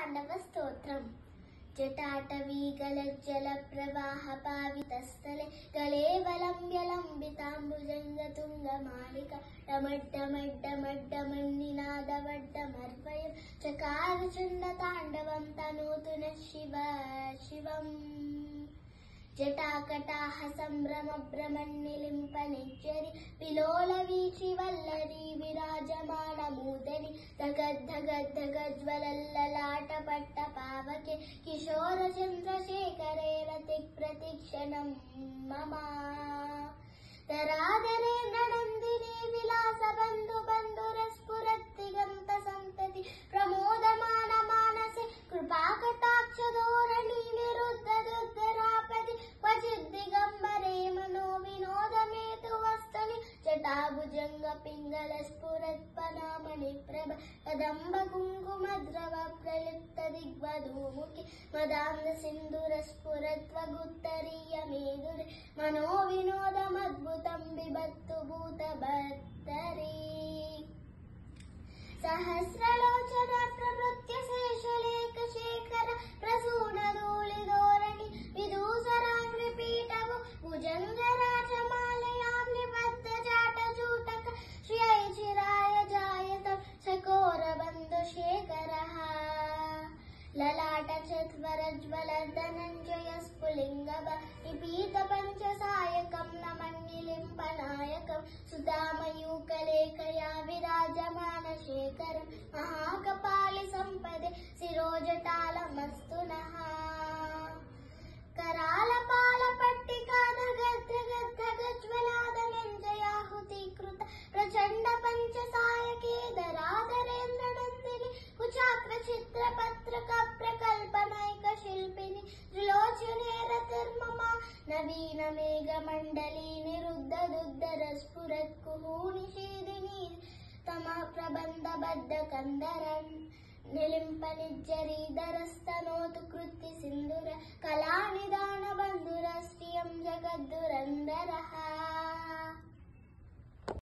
तांडव स्तोत्रम् जटाटवीगलज्जल प्रवाह पावितस्थले गलेवलम्ब्य लम्बिताम्बुजङ्गतुङ्गमालिका डमड्डमड्डमड्डमन्निनादवड्डमर्वयं चकार चण्डताण्डवं तनोतु नः शिव शिवम् जटाकटाह सम्भ्रम भ्रमन्निलिम्पनिज्जरि विलोलवीचि वल्लरी विराजमानमूदनि धगद्धगद्धगज्ज्वलल्ललाटपट्टपावके किशोरचन्द्रशेखरे रतिप्रतिक्षणं मम तरादरेन्द्रनन्दिनी विलासबन्धु बन्धुरस्फुरद्दिगन्त सन्तति प्रमोदमान मानसे कृपाकटाक्षधोरणि निरुद्धदुद्धरापदि क्वचिद्दिगम्बरे मनो विनोदमेतु वस्तुनि जटाभुजङ्ग पिङ्गल स्फुरत्पनामणि प्रभ कदम्ब कुङ्कुमद्रव प्रलिप्त दिग्वधूमुखि मदान्ध सिन्दूर स्फुरत्वगुत्तरीय मेदुरे मनो विनोदमद्भुतं बिभत्तु भूतभर्तरी सहस्रलोचन प्रभृत्य शेषलेख शेखर प्रसूनधूलिधोरणि विदूसराङ्घ्रिपीठवु भुजङ्गराजमालयां निबद्ध जाटचूटक श्रियै चिराय जायतं चकोरबन्धुशेखरः ललाट चत्वरज्वल धनञ्जय स्फुलिङ्गभ निपीत पञ्चसायकं नमन्निलिम्पनायकं सुधामयूकलेखया विराजमान शेखरं महाकपालि सम्पदे शिरोजटालमस्तु नः करालपालपट्टिका धगद्धगद्धगज्ज्वलादनञ्जयाहुतीकृत प्रचण्ड पञ्चसायके धराधरेन्द्रनन्दिनि कुचाग्रचित्रपत्रक प्रकल्पनैक शिल्पिनि त्रिलोचने रतिर्मम नवीन मेघमण्डली निरुद्धदुद्धर स्फुरत्कुहूनिषेदिनी तमः प्रबन्धबद्ध कन्दरन् निलिम्पनिज्जरीधरस्तनोतु कृत्ति सिन्दूर कलानिदान बन्धुरश्रियं जगद्धुरन्धरः